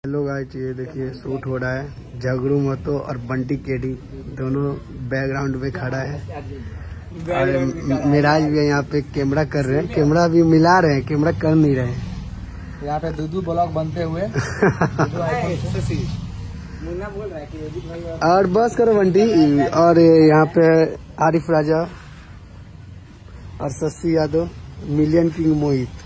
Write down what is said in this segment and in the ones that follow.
Hello guys, ये देखिए shoot हो रहा है। झगड़ू महतो और बंटी केडी दोनों बैकग्राउंड में खड़ा है और मिराज भी यहाँ पे कैमरा कर रहे हैं। कैमरा भी मिला रहे हैं, कैमरा कर नहीं रहे हैं। यहाँ पे दूधू ब्लॉग बनते हुए और बस करो बंटी। और यहाँ पे आरिफ राजा और शशि यादव, मिलियन किंग मोहित।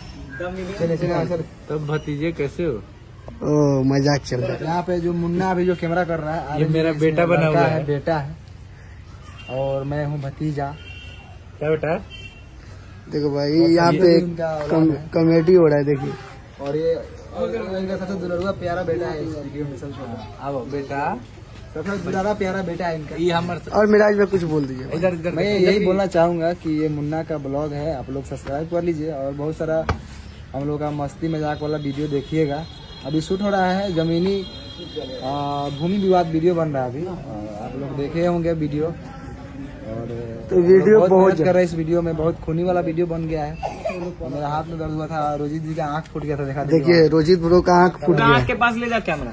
तब भतीजे कैसे हो? ओ मजाक चल रहा है। यहाँ पे जो मुन्ना अभी जो कैमरा कर रहा है, ये मेरा बेटा बना हुआ है। बेटा है और मैं हूँ भतीजा। क्या बेटा? देखो भाई, यहाँ पे कॉमेडी हो रहा है। देखिए, और ये इनका सबसे दुलड़ुआ प्यारा बेटा है इस वीडियो में। अब बेटा सबसे दुलड़ा प्यारा बेटा है इनका। ये हमारे और मिराज में कुछ बोल दीजिए। इधर मैं यही बोलना चाहूंगा कि ये मुन्ना का ब्लॉग है, आप लोग सब्सक्राइब कर लीजिए और बहुत सारा हम लोग का मस्ती मजाक वाला वीडियो देखिएगा। अभी शूट हो रहा है जमीनी भूमि विवाद वीडियो बन रहा है अभी। आप लोग देखे होंगे वीडियो। और तो वीडियो बहुत कर रहे इस वीडियो में, बहुत खूनी वाला वीडियो बन गया है। मेरा हाथ में दर्द हुआ था, रोजित जी का आंख फूट गया था। देखा देखिए, रोजित ब्रो का आंख फूट गया। के पास ले जा कैमरा।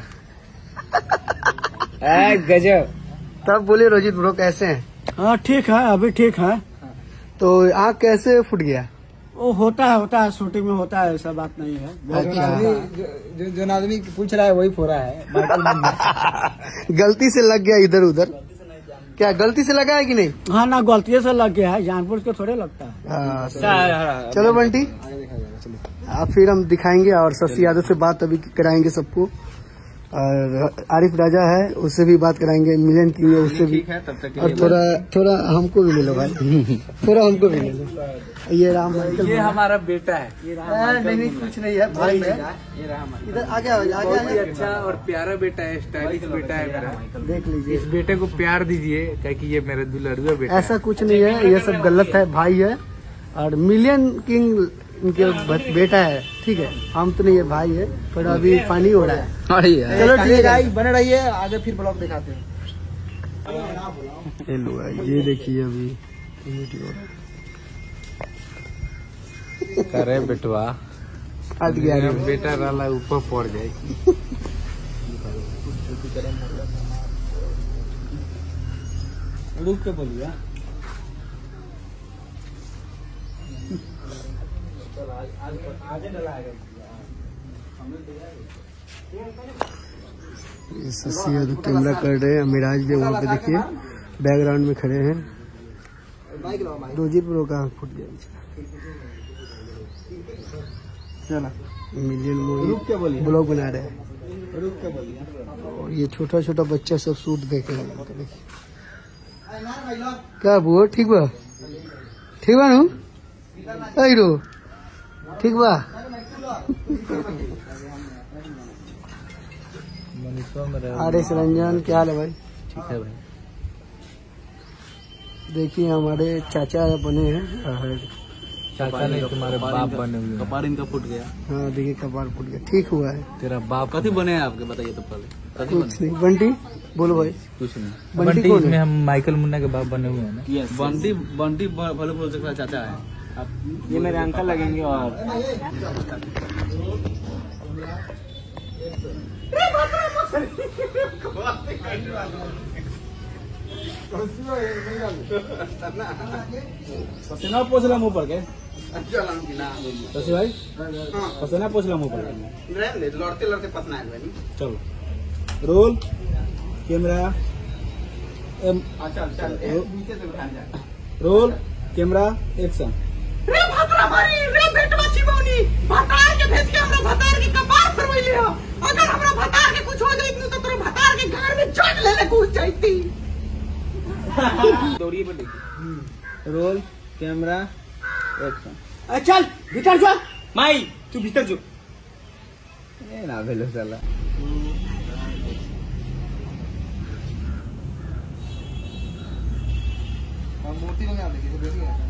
गजब। तब बोले रोजित ब्रो कैसे हैं? हाँ ठीक है, अभी ठीक है। तो आंख कैसे फूट गया? वो होता है शूटिंग में होता है, ऐसा बात नहीं है। जो आदमी पूछ रहा है वही फोड़ा है। गलती से लग गया इधर उधर। क्या गलती से लगा है कि नहीं? हाँ ना, गलती से लग गया है, जानबूझ के थोड़े लगता है। हाँ, चलो बंटी, आप फिर हम दिखाएंगे और शशि यादव से बात अभी कराएंगे सबको। और आरिफ राजा है, उससे भी बात कराएंगे। मिलियन की है, उससे भी। और थोड़ा हमको भी ले लो भाई। थोड़ा हमको भी ले लो। ये राम, ये हमारा बेटा है। नहीं कुछ नहीं है भाई है। इधर आगे आगे। अच्छा और प्यारा बेटा है, स्टाइलिश बेटा है मेरा। देख लीजिए, इस बेटे को प्यार दीजिए, क्योंकि ये मेरा दुलड़ुआ बेटा। ऐसा कुछ नहीं है, ये सब गलत है। भाई है और मिलियन किंग इनके बेटा है, ठीक है। हम तो नहीं है, भाई है। पर अभी पानी हो रहा है। चलो ठीक है, बने रहिए, आगे फिर ब्लॉग दिखाते हैं। ये देखिए अभी करे बेटवा हट गया। बेटा वाला ऊपर पड़ जाए। रुक के बोलिए। शशि यादव कैमरा कर रहे हैं। मिराज भी वहाँ पे देखिए बैकग्राउंड में खड़े हैं। रोजित ब्रो का आंख फूट गया। चलो मिलियन रुक के बोलिए। ब्लॉग बना रहे हैं। रुक के बोलिए। और ये छोटा छोटा बच्चा सब शूट देख रहे हैं। देखिए क्या बुआ, ठीक बा? ठीक बा नू? रो ठीक बा? आर.एस. रंजन, क्या हाल है भाई? ठीक है भाई। देखिए हमारे चाचा बने हैं। चाचा नहीं, तुम्हारे बाप बने हुए। कपार इनका फूट गया। हाँ देखिए, कपार फूट गया। ठीक हुआ है। तेरा बाप कथी बने हैं आपके, बताइए तो पहले। कुछ नहीं। बंटी बोलो भाई। कुछ नहीं। बंटी कौन इसमें है? हम माइकल मुन्ना के बाप बने हुए हैं ना। बंटी भले बोल सकता चाचा है। ये मेरे अंकल लगेंगे। और पसीना पोछला मुंह पर के शशि भाई, पसीना पोछला मुंह पर। लड़ते लड़ते पसना है। चलो roll camera, roll camera, action. रे भतरा मारी, रे बेटवा चिमौनी, भतार के भेज के हमरा भतार के कपार फरवैले हो। अगर हमरा भतार के कुछ हो जाइत न तो तोरा भतार के घर में चढ़ लेले कूद जाईती। दौड़िए पर देखिए। Roll camera, action. चल भीतर जा। माई तू भीतर जो। ए ना भेलो साला। मूर्ति में क्या देखिए?